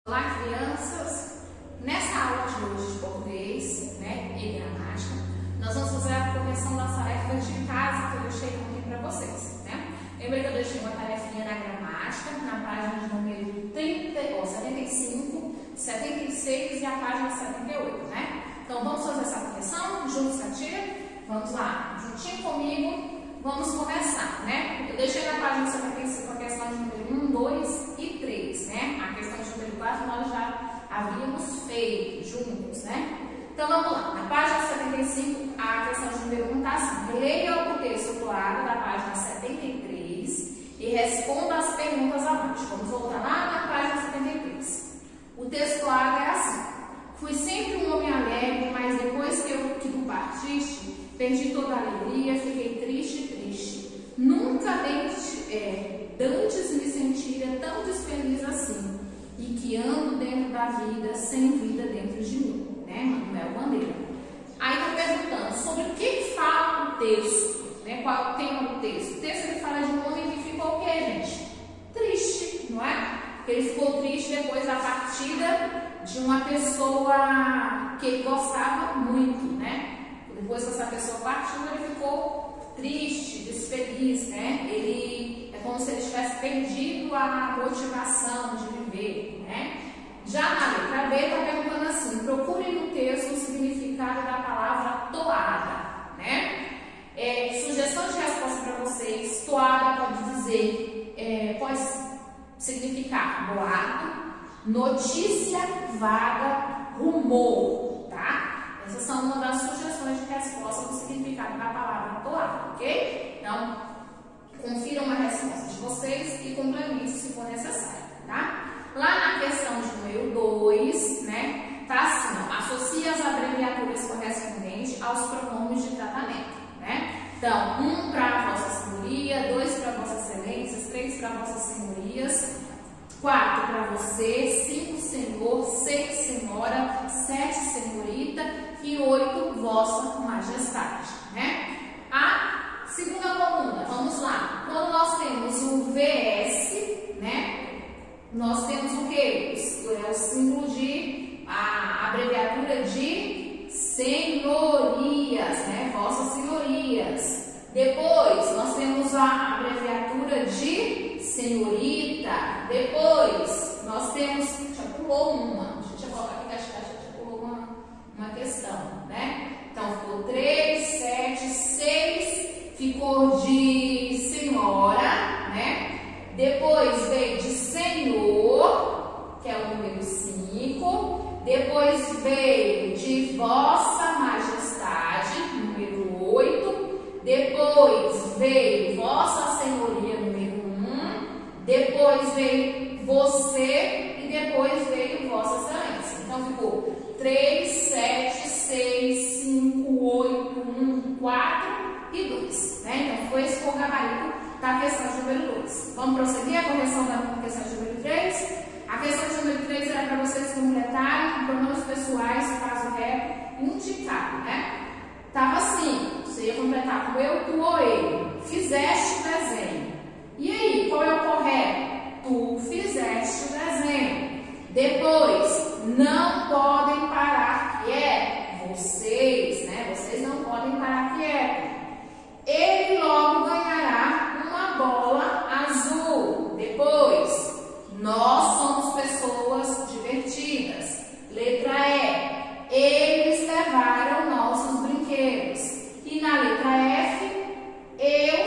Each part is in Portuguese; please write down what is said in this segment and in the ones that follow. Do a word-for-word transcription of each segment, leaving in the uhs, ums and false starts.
Olá, crianças! Nessa aula de hoje de português, né, e gramática, nós vamos fazer a correção das tarefas de casa que eu deixei aqui para vocês, né? Lembra que eu deixei uma tarefinha na gramática, na página de número trinta, ó, setenta e cinco, setenta e seis e a página setenta e oito, né? Então vamos fazer essa correção juntos com a tia? Vamos lá, juntinho comigo, vamos começar, né? Eu deixei na página setenta e cinco a questão de número um, dois e três, né? A questão de número quatro nós já havíamos feito juntos, né? Então vamos lá, na página setenta e cinco, a questão de número um está assim: leia o texto claro da página setenta e três e responda as perguntas abaixo. Vamos voltar lá na página setenta e três. O texto claro é assim: fui sempre um homem alegre, mas depois que, eu, que tu partiste, perdi toda a alegria, fiquei triste, triste. Nunca antes, é, dantes me sentira tão desfeliz assim, e que ando dentro da vida, sem vida dentro de mim, né? Manuel Bandeira. Aí está perguntando sobre o que fala o texto, né? Qual é o tema do texto? O texto ele fala de um homem que ficou o quê, gente? Triste, não é? Porque ele ficou triste depois da partida de uma pessoa que ele gostava muito, né? Depois que essa pessoa partiu, ele ficou triste, desfeliz, né? Ele é como se ele tivesse perdido a motivação de viver, né? Já na letra B está perguntando assim: procure no texto o significado da palavra toada, né? É, sugestão de resposta para vocês: toada pode dizer, é, pode significar boato, notícia vaga, rumor, tá? Essas são uma das sugestões de resposta do significado da palavra toada, ok? Então, confiram a resposta de vocês e complementem se for necessário, tá? Lá na questão de número dois, né, tá assim, ó: associe as abreviaturas correspondentes aos pronomes de tratamento, né? Então, um para Vossa Senhoria, dois para Vossas Excelências, três para Vossas Senhorias, quatro para você, cinco senhor, seis senhora, sete senhorita e oito Vossa Majestade, né? A segunda coluna, vamos lá. Quando nós temos o V S, né? Nós temos o quê? É o símbolo de, a abreviatura de senhorias, né? Vossas senhorias. Depois, nós temos a abreviatura de senhorita. Depois, nós temos, já pulou uma, deixa eu colocar aqui, acho que já pulou uma, uma questão, né? Então, ficou três, sete, seis, ficou de senhora, né? Depois veio de senhor, que é o número cinco. Depois veio de Vossa Majestade, número oito. Depois veio Vossa Senhoria, número um. Depois veio você e depois veio Vossa Excelência. Então ficou três, sete, seis, cinco, oito, um, quatro e dois. Né? Então foi esse o gabarito da questão de número dois. Vamos prosseguir a correção da questão de número três? A questão de número três era para vocês completarem pronomes pessoais, caso ré, indicado, né? Tava assim, você ia completar com eu, tu ou ele. Fizeste o desenho. E aí, qual é o correto? Tu fizeste o desenho. Depois, não podem parar quieto. Vocês, né? Vocês não podem parar quieto. Ele logo ganhará uma bola azul. Depois, nós somos pessoas divertidas. Letra E. Eles levaram nossos brinquedos. E na letra F, eu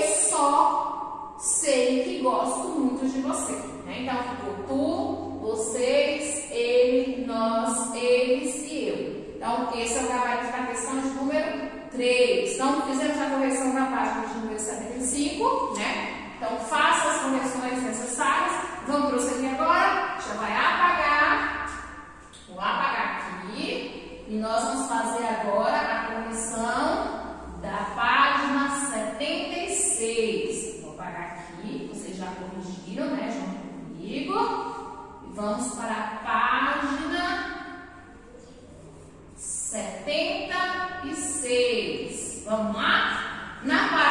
só sei que gosto muito de você. Né? Então, ficou tu, vocês, ele, nós, eles e eu. Então, esse é o gabarito da questão de número três. Então, fizemos a correção da página de número setenta e cinco, né? Então, faça as correções necessárias. Vamos prosseguir agora. Já vai apagar. Vou apagar aqui. E nós vamos fazer agora a correção da página setenta e seis. Vou apagar aqui. Vocês já corrigiram, né? Junto comigo. E vamos para a página setenta e seis. Vamos lá? Na página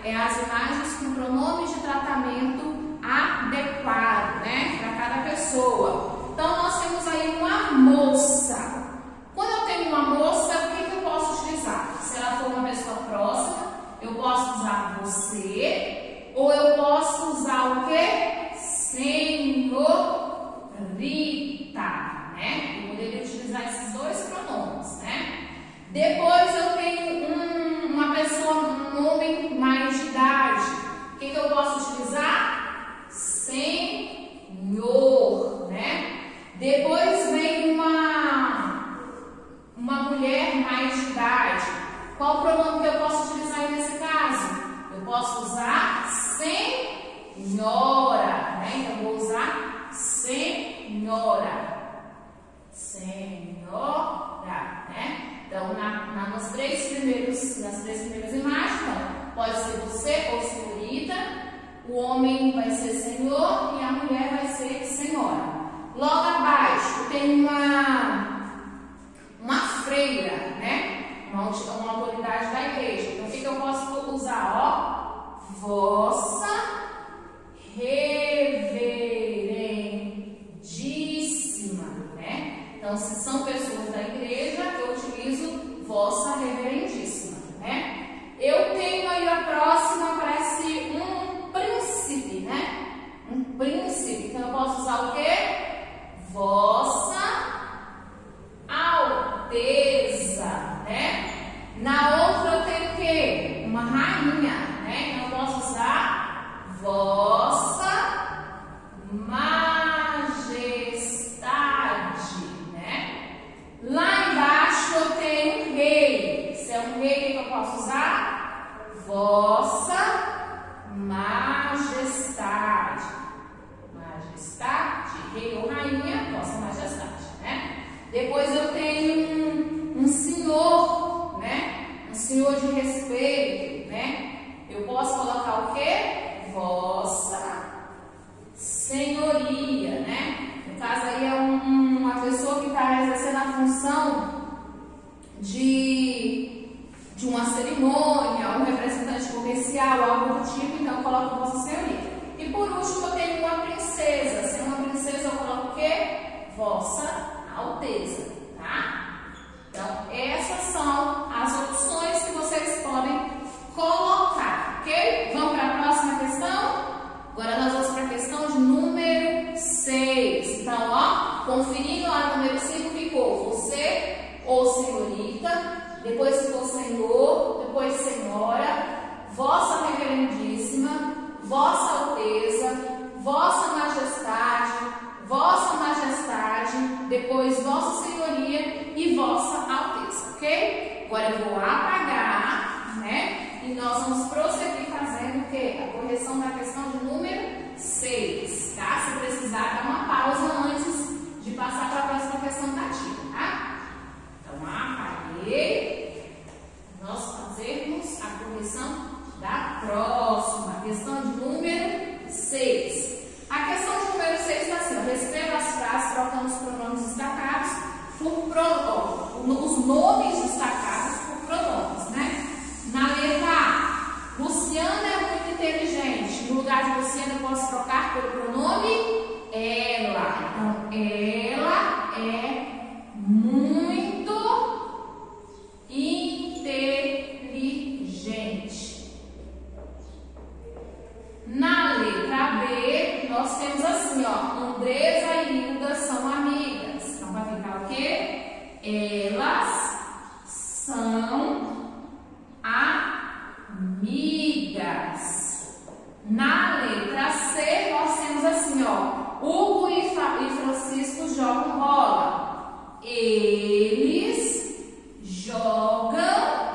é as imagens com pronome de tratamento adequado, né, para cada pessoa. Então, nós temos aí uma moça. Quando eu tenho uma moça, o que, que eu posso utilizar? Se ela for uma pessoa próxima, eu posso usar você, ou eu posso usar o quê? Senhorita, né? Eu poderia utilizar esses dois pronomes, né? Depois eu tenho um, uma pessoa, um homem mais de idade. O que, que eu posso utilizar? Senhor, né? Depois vem uma, uma mulher mais de idade. Qual o pronome que eu posso utilizar aí nesse caso? Eu posso usar senhora, né? Então, eu vou usar senhora. Senhora, né? Então, na, na, nos três primeiros, nas três primeiras imagens, então, pode ser você ou senhorita, o homem vai ser senhor e a mulher vai ser senhora. Logo abaixo, tem uma, uma freira, né? Uma, uma autoridade da igreja. Então, o que, que eu posso usar? Ó, vossa reverendíssima, né? Então, se são pessoas da igreja, eu utilizo vossa reverendíssima, né? Eu tenho aí a próxima, parece um príncipe, né? Um príncipe. Então, eu posso usar o quê? Vossa Alteza, né? Na outra eu tenho o quê? Uma rainha, né? Então, eu posso usar vossa majestade, né? Lá embaixo eu tenho um rei. Se é um rei, o que eu posso usar? Vossa majestade. Majestade, rei ou rainha, vossa majestade, né? Depois eu tenho um, um senhor, né? Um senhor de respeito, né? Eu posso colocar o quê? Vossa senhoria, né? No caso aí é um, uma pessoa que está exercendo a função de, de uma cerimônia, um representante comercial, algo do tipo, então eu coloco vossa senhoria. E por último eu tenho uma princesa. Se é uma princesa eu coloco o quê? Vossa Alteza, tá? Então essas são as opções que vocês podem colocar, ok? Vamos para a próxima questão? Agora nós vamos para a questão de número seis. Então, ó, conferindo lá no número cinco ficou você ou senhorita, depois ficou senhor, depois senhora, vossa reverendíssima, vossa alteza, vossa majestade, vossa majestade, depois vossa senhoria e vossa alteza, ok? Agora eu vou apagar, né? E nós vamos prosseguir fazendo o quê? A correção da questão de número seis, tá? Se precisar, dá uma pausa antes de passar para a próxima questão da tia, tá? Então, apaguei. Nós fazermos a correção da próxima, questão de número seis. A questão de número seis está assim, ó, reescreva as frases trocando os pronomes destacados por pronomes, os nomes destacados por pronomes, né? Na letra A, Luciana é muito inteligente. No lugar de Luciana eu posso trocar pelo pronome ela. Então, ela é muito inteligente. Na letra B, nós temos assim, ó, Andresa e Hilda são amigas. Então, vai ficar o quê? Elas são amigas. Na letra C, nós temos assim, ó, Hugo e, Fa e Francisco jogam bola. Eles jogam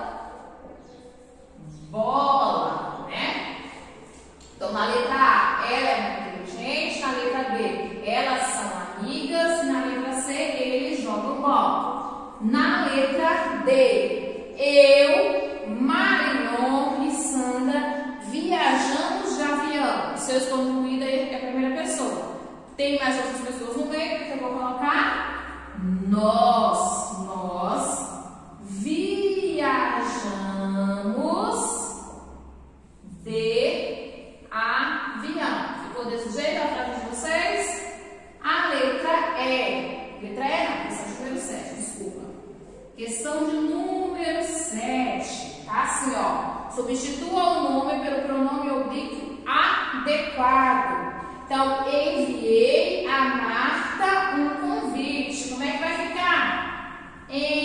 bola, né? Então, na letra A, ela é muito inteligente. Na letra B, elas são amigas. Na letra C, eles jogam bola. Na letra D, eu, Marion e Sandra viajamos de avião. Se eu estou incluída, é a primeira pessoa. Tem mais outras pessoas no meio que eu vou colocar? Nós. Nós viajamos de Questão de número sete, tá? Assim, ó, substitua o nome pelo pronome oblíquo adequado. Então, enviei a Marta um convite. Como é que vai ficar?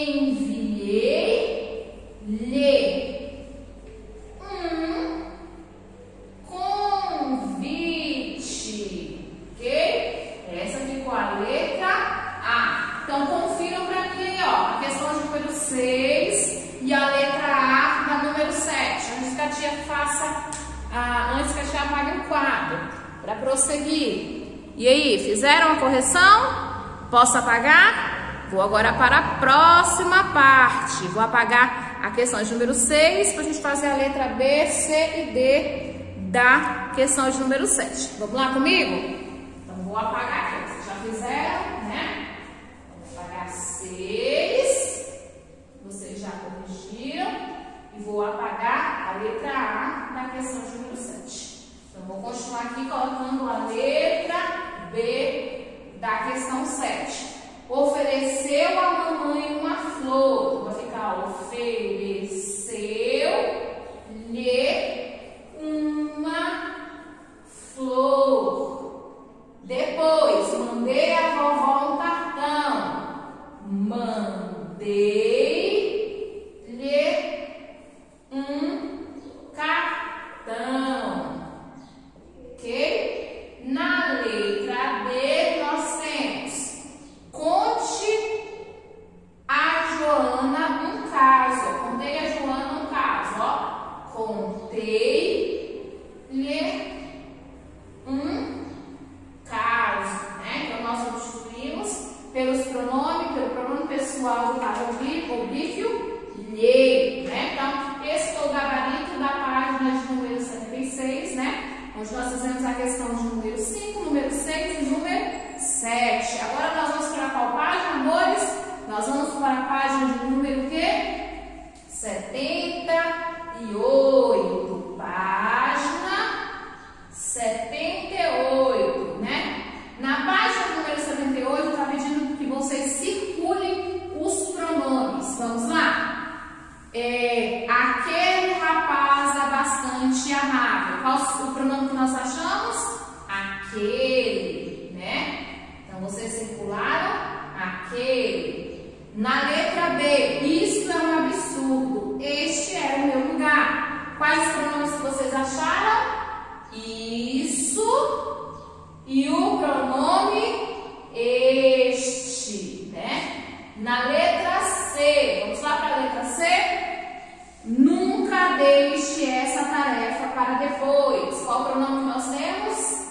Enviei-lhe um convite. Ok? Essa ficou a letra A. Então, confiram para mim aí, ó, a questão de número seis e a letra A da número sete. Antes que a tia faça, ah, antes que a tia apague o quadro, para prosseguir. E aí, fizeram a correção? Posso apagar? Vou agora para a próxima parte. Vou apagar a questão de número seis para a gente fazer a letra B, C e D da questão de número sete. Vamos lá comigo? Então, vou apagar aqui. Vocês já fizeram, né? seis, vocês já corrigiram, e vou apagar a letra A da questão de número sete. Então, vou continuar aqui colocando a letra B da questão sete. Ofereceu a mamãe uma flor. Vai ficar ofereceu-lhe uma flor. Depois, mandei a vovó um cartão. Mandei-lhe um cartão, ok? Na letra B nós temos: conte a Joana um caso. Contei a Joana um caso, ó. Contei-lhe um caso, né? Então nós substituímos pelos pronomes, pelo pronome pessoal do caso oblíquo, lhe, né? Então, esse foi o gabarito da página de número setenta e seis, né? Onde nós fizemos a questão de número cinco, número seis e número sete. Agora nós vamos para qual página, amores? Nós vamos para a página de número quê? setenta e oito. Página setenta e oito, né? Na página número setenta e oito, está pedindo que vocês circulem os pronomes. Vamos lá? É, aquele rapaz é bastante amável. Qual o pronome que nós achamos? Aquele, né? Então, vocês circularam aquele. Na letra B, isso é um absurdo. Este era o meu lugar. Quais os pronomes que vocês acharam? Isso e o pronome este, né? Na letra C, vamos lá para a letra C? Nunca deixe essa tarefa para depois. Qual o pronome que nós temos?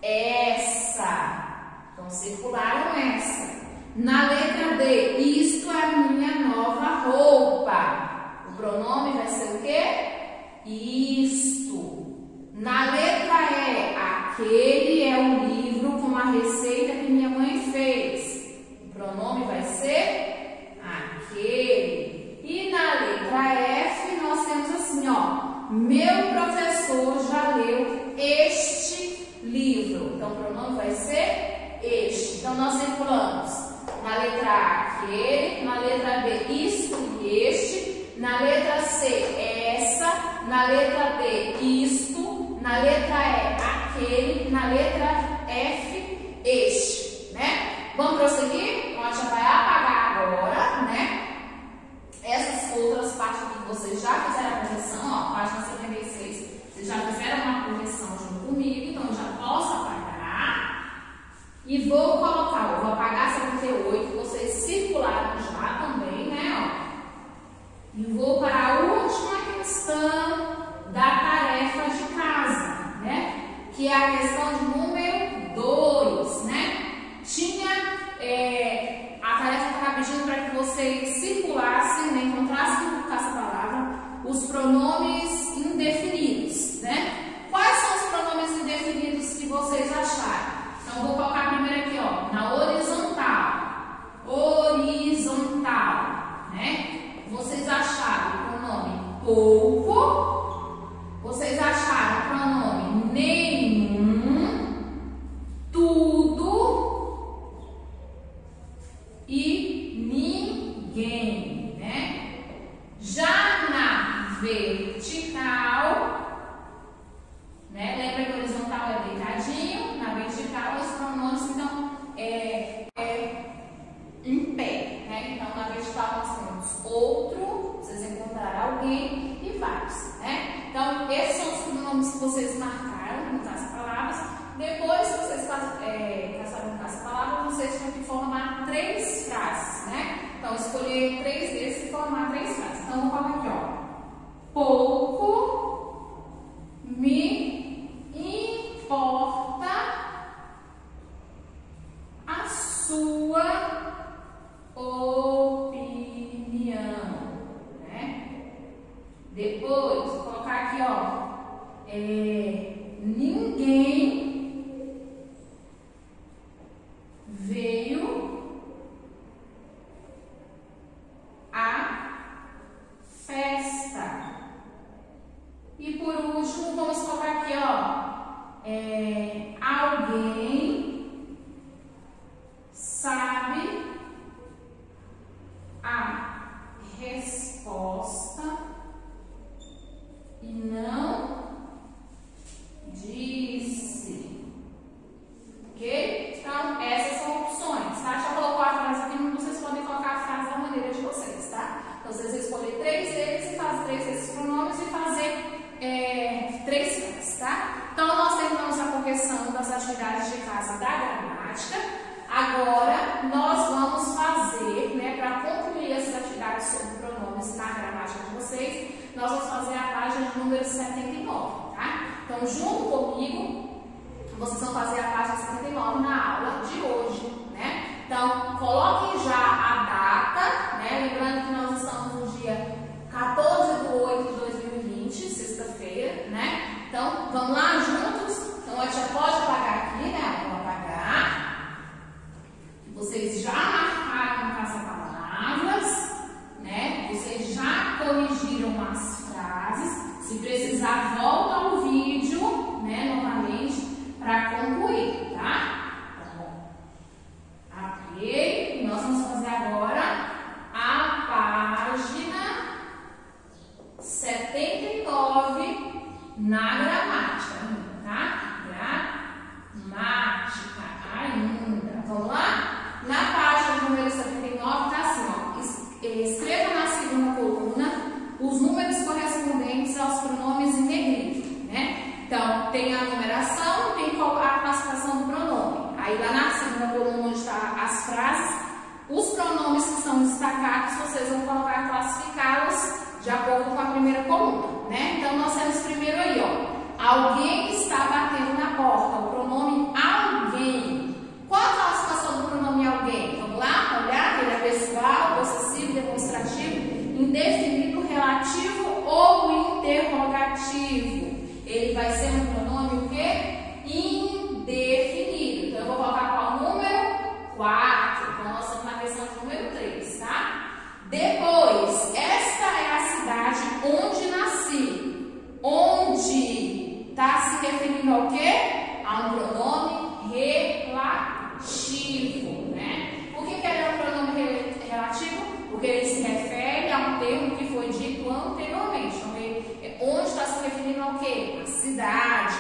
Essa. Então, circularam essa. Na letra D, isto é a minha nova roupa. O pronome vai ser o quê? Isto. Na letra E, aquele é o livro com a receita que minha mãe fez. O pronome vai ser aquele. E na letra F, nós temos assim, ó. Meu professor já leu este livro. Então, o pronome vai ser este. Então, nós circulamos. Na letra A, aquele. Na letra B, isto e este. Na letra C, essa. Na letra D, isto. Na letra E, aquele. Na letra F, este, né? Vamos prosseguir? Então, a gente vai apagar agora, né? Essas outras partes aqui que vocês já fizeram a correção, ó, página setenta e seis. Vocês já fizeram uma correção junto comigo, então eu já posso apagar. E vou colocar, eu vou apagar setenta e oito, vocês circularam já também, né? Ó. E vou para a última questão da tarefa de casa, né? Que é a questão de número dois, né? Tinha, é, a tarefa que estava pedindo para que vocês circulassem, né? Encontrassem no caça-palavra os pronomes indefinidos, né? Quais são os pronomes indefinidos que vocês acharam? Então, vou colocar primeiro aqui, ó, na horizontal. Horizontal, né? Vocês acharam o pronome pouco. Vocês acharam o pronome nenhum, tudo e ninguém. vertical, né? Lembra que o horizontal é deitadinho, na vertical os pronomes então é, é em pé, né? Então na vertical nós temos outro, vocês encontraram alguém e vários, né? Então esses são os pronomes que vocês marcaram no caça-palavras. Depois que vocês é, caçaram no caça-palavras, vocês têm que formar três frases, né? Então escolher três desses e formar três frases. Então vou colocar aqui, ó. Pouco me importa a sua opinião, né? Depois, vou colocar aqui, ó, é, ninguém veio à festa. E por último, vamos colocar aqui, ó, é, alguém sabe a resposta e não disse. Ok? Então, essas são opções, tá? Já colocou a frase aqui, vocês podem colocar a frase da maneira de vocês, tá? Então, vocês vão escolher três deles e fazer três desses pronomes e fazer é, três frases, tá? Então, nós terminamos a correção das atividades de casa da gramática. Agora, nós vamos fazer, né, para concluir essas atividades sobre pronomes na gramática de vocês, nós vamos fazer a página número setenta e nove, tá? Então, junto comigo, vocês vão fazer a página setenta e nove na aula de hoje, né? Então, coloquem já a data, né? Lembrando que nós estamos no dia quatorze de oito de dois mil e vinte, sexta-feira, né? Então, vamos lá juntos? Então, a tia pode apagar aqui, né? Vamos apagar. Vocês já marcaram no caça-palavras, né? Vocês já corrigiram as frases. Se precisar, volta ao vídeo, né? Novamente, para concluir, tá? Tá bom. Ok. Nós vamos fazer agora a página setenta e nove na gramática, tá? Gramática ainda. Vamos lá? Na página número setenta e nove tá assim, ó. Escreva na segunda coluna os números correspondentes aos pronomes em negrito, né? Então, tem a numeração, tem a classificação do pronome. Aí lá na segunda coluna onde está as frases, os pronomes que são destacados, vocês vão colocar classificá-los de acordo com a primeira coluna, né? Então, nós temos primeiro aí, ó. Alguém está batendo na porta. O pronome alguém. Qual a classificação do pronome alguém? Vamos lá? Olhar, ele é pessoal, possessivo, demonstrativo, indefinido, relativo ou interrogativo. Ele vai ser um pronome o quê? Indefinido. Então, eu vou colocar qual número? quatro. Então, nós estamos na questão de número três, tá? Depois, esta é a cidade onde nasci. Onde está se referindo ao quê? A um pronome relativo, né? Por que que ele é um pronome relativo? Porque ele se refere a um termo que foi dito anteriormente. Então, ele, onde está se referindo ao quê? A cidade.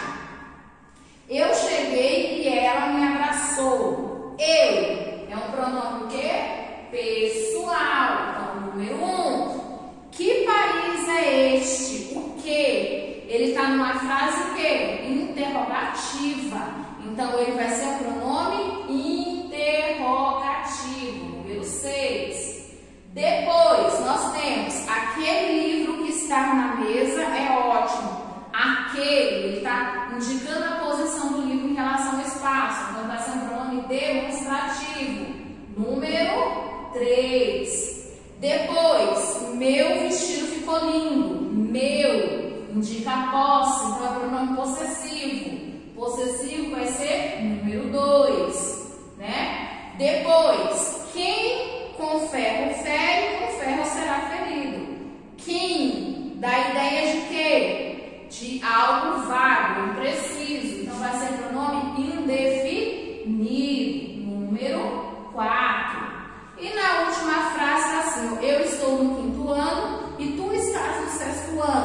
Eu cheguei e ela me abraçou. Eu é um pronome o quê? Pessoal. Então, número um. Que país é este? O quê? Ele está numa frase o quê? Interrogativa. Então, ele vai ser um pronome interrogativo. Número seis. Depois, nós temos aquele livro que está na mesa, é ótimo. Aquele, ele está indicando a posição do livro em relação ao espaço. Então, vai ser um pronome demonstrativo. Número três. Depois, meu vestido ficou lindo. Meu indica a posse, então é pronome possessivo. Possessivo vai ser número dois, né? Depois, quem com ferro fere, com ferro será ferido. Quem dá ideia de quê? De algo vago, impreciso. Então vai ser pronome indefinido. Número quatro. E na última frase está assim: eu estou no quinto ano e tu estás no sexto ano.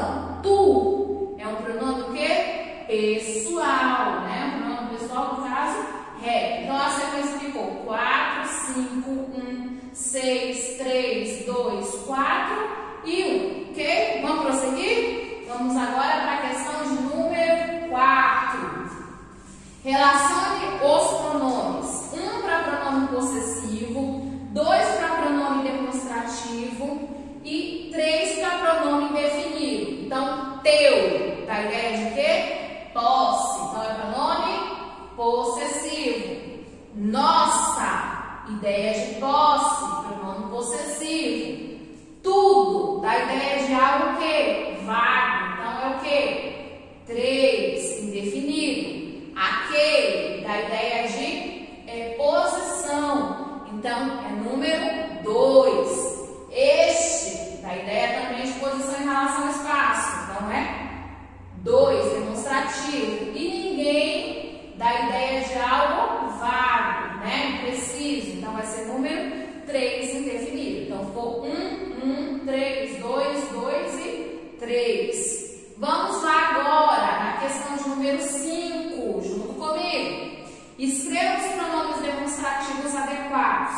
seis, três, dois, quatro e um. Ok? Vamos prosseguir? Vamos agora para a questão de número quatro. Relacione os pronomes. um para pronome possessivo, dois para pronome demonstrativo e três para pronome indefinido. Então, teu, dá ideia de quê? Posse. Então, é pronome possessivo. Nossa, ideia de posse, pronome possessivo. Tudo, dá ideia de algo que? Vago. Então, é o que? Três, indefinido. Aquele, dá ideia de é, posição. Então, é número dois. Este, dá ideia também de posição em relação ao espaço. Então, é dois, demonstrativo. E ninguém dá ideia de algo vago, né? Impreciso. Então, vai ser número três, indefinido. Então, ficou um, um, três, dois, dois e três. Vamos lá agora na questão de número cinco, junto comigo. Escreva os pronomes demonstrativos adequados.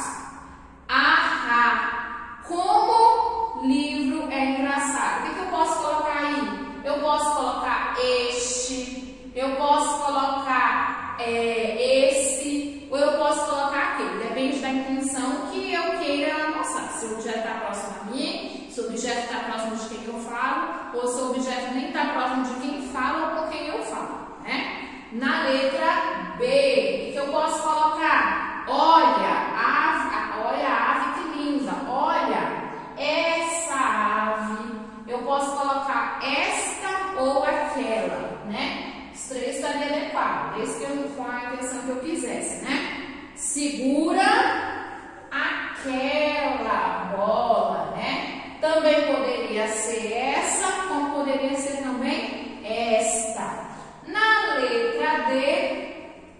Ah, como livro é engraçado. O que, que eu posso colocar aí? Eu posso colocar este, eu posso colocar é, esse, ou eu posso colocar aquele. Depende da intenção que eu queira mostrar. Se o objeto está próximo a mim, se o objeto está próximo de quem eu falo, ou se o objeto nem está próximo de quem fala ou com quem eu falo, né? Na letra B, o que eu posso colocar? Olha, ave, olha a ave que linda. Olha, essa ave. Eu posso colocar esta ou aquela, né? Os três estariam adequados, desde que eu com a intenção que eu quisesse, né? Segura aquela bola, né? Também poderia ser essa, como poderia ser também esta. Na letra D,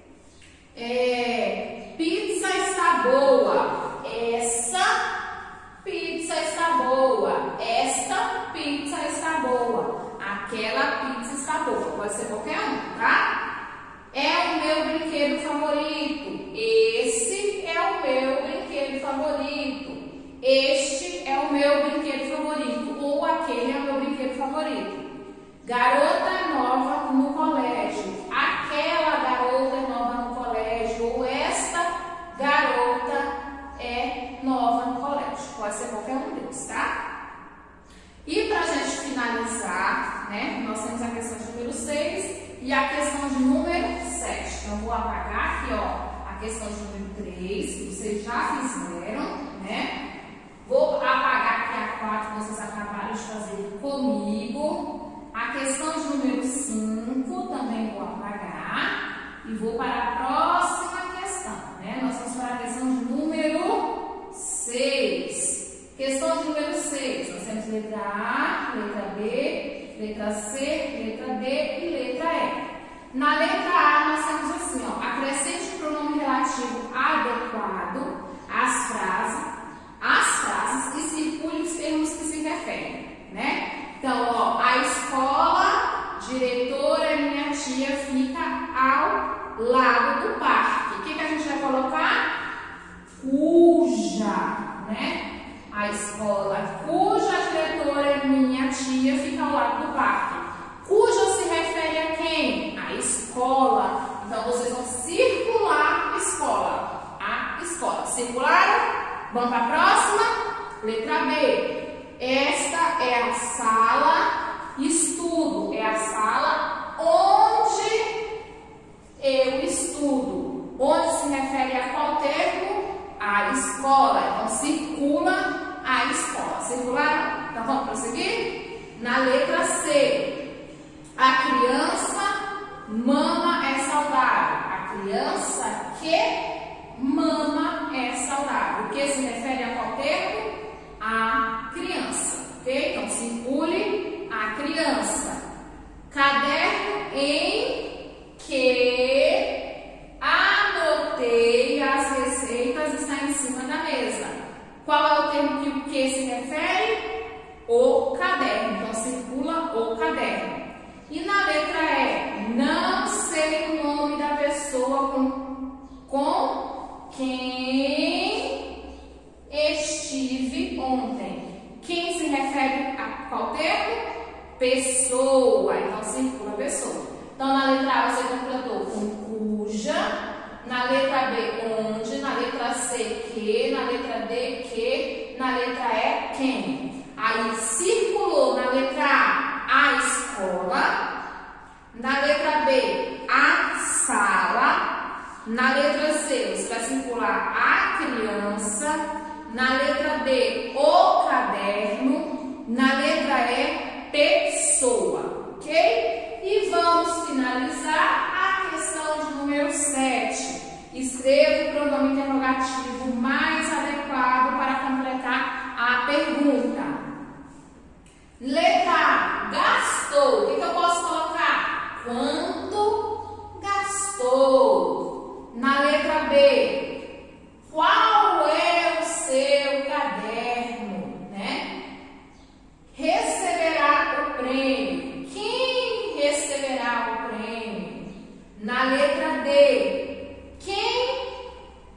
é, pizza está boa. Essa pizza está boa. Esta pizza está boa. Aquela pizza está boa. Pode ser qualquer um, tá? É o meu brinquedo favorito. Esse é o meu brinquedo favorito. Este é o meu brinquedo favorito. Ou aquele é o meu brinquedo favorito. Garota nova no colégio. Aquela garota é nova no colégio. Ou esta garota é nova no colégio. Pode ser qualquer um deles, tá? E pra gente finalizar, né? Nós temos a questão de número seis e a questão de número sete. Então, eu vou apagar aqui, ó, a questão de número três, que vocês já fizeram, né? Vou apagar aqui a quatro que vocês acabaram de fazer comigo. A questão de número cinco também vou apagar. E vou para a próxima questão, né? Nós vamos para a questão de número seis. Questão de número seis. Nós temos letra A, letra B, letra C, letra D e letra E. Na letra A, nós temos assim, ó, acrescente o pronome relativo adequado às frases. As frases e circule os termos que se referem, né? Então, ó, a escola, diretora, minha tia, fica ao lado do parque. O que, que a gente vai colocar? Cuja, né? A escola cuja diretora, minha tia, fica ao lado do parque. Cuja se refere a quem? A escola. Então, vocês vão circular escola. A escola. Circularam? Vamos para a próxima? Letra B. Esta é a sala estudo. É a sala onde eu estudo. Onde se refere a qual termo? A escola. Então, circula a escola. Circularam? Então, vamos prosseguir? Na letra C. A criança mama é saudável. A criança que mama é saudável. O que se refere a qual termo? A criança, ok? Então, circule a criança. Caderno em que anotei as receitas está em cima da mesa. Qual é o termo que o que se refere? O caderno. Então, circula o caderno. E na letra E, não sei o nome da pessoa com, com quem pessoa. Então, circula pessoa. Então, na letra A você completou com cuja. Na letra B, onde. Na letra C, que. Na letra D, que. Na letra E, quem. Aí, circulou na letra A, a escola. Na letra B, a sala. Na letra C, você vai circular a criança. Na letra D, o caderno. Na letra E, pessoa. Ok? E vamos finalizar a questão de número sete. Escreva o pronome interrogativo mais adequado para completar a pergunta. Letra A, gastou. O que, que eu posso colocar? Quanto gastou? Na letra B, qual é o seu caderno, né? Receberá o prêmio. Quem receberá o prêmio? Na letra D, quem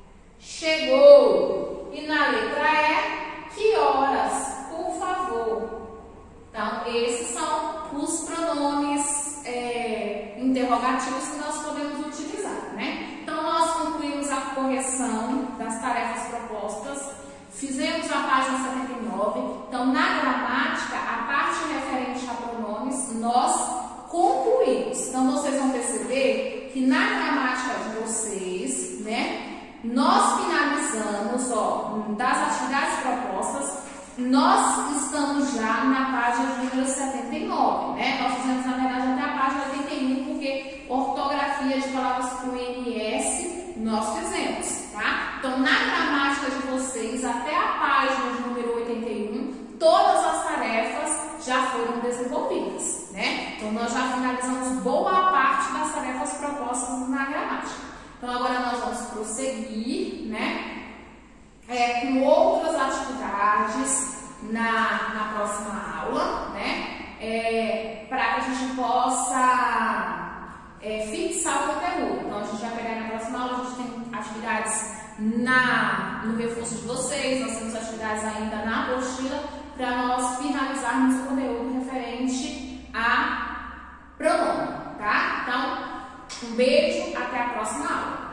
chegou? E na letra E, que horas? Por favor. Então, esses são os pronomes é, interrogativos que nós podemos utilizar, né? Então, nós concluímos a correção das tarefas propostas, fizemos a página setenta e nove. Então, na gramática, a parte referente a pronomes, nós concluímos. Então, vocês vão perceber que na gramática de vocês, né, nós finalizamos, ó, das atividades propostas. Nós estamos já na página número setenta e nove, né? Nós fizemos, na verdade, até a página oitenta e um, porque ortografia de palavras com N S nós fizemos, tá? Então, na gramática de vocês, até a página de número oitenta e um, todas as tarefas já foram desenvolvidas, né? Então, nós já finalizamos boa parte das tarefas propostas na gramática. Então, agora nós vamos prosseguir, né? É, com outras atividades na, na próxima aula, né? É, para que a gente possa é, fixar o conteúdo. Então, a gente vai pegar na próxima aula, a gente tem atividades na, no reforço de vocês, nós temos atividades ainda na apostila, para nós finalizarmos o conteúdo referente a pronome, tá? Então, um beijo, até a próxima aula.